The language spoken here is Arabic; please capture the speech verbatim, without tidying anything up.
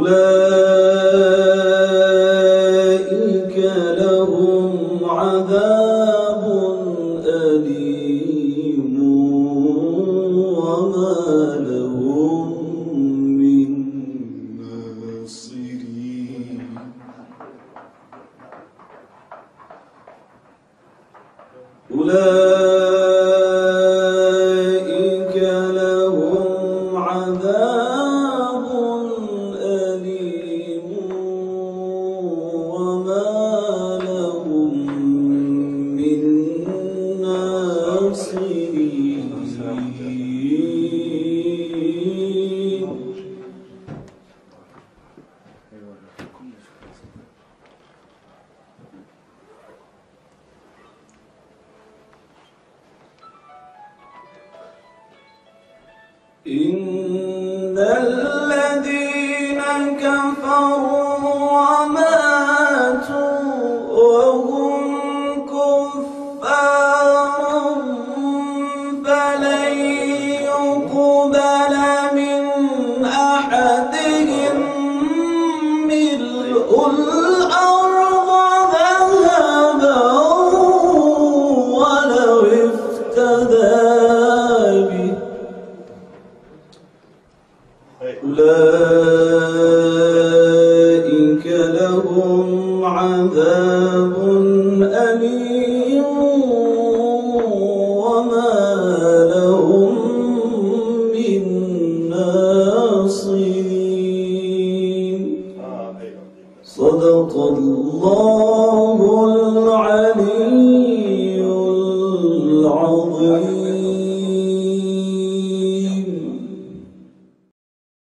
أولئك لهم عذاب أليم وما لهم من ناصرين. أولئك لهم عذاب أليم وما لهم من ناصرين. إن الذين كفروا وماتوا وهم كفار فلن يقبل من أحدهم ملء الأرض ذهبا ولو افتدى به. أولئك لهم عذاب أليم وما لهم من ناصرين. صدق الله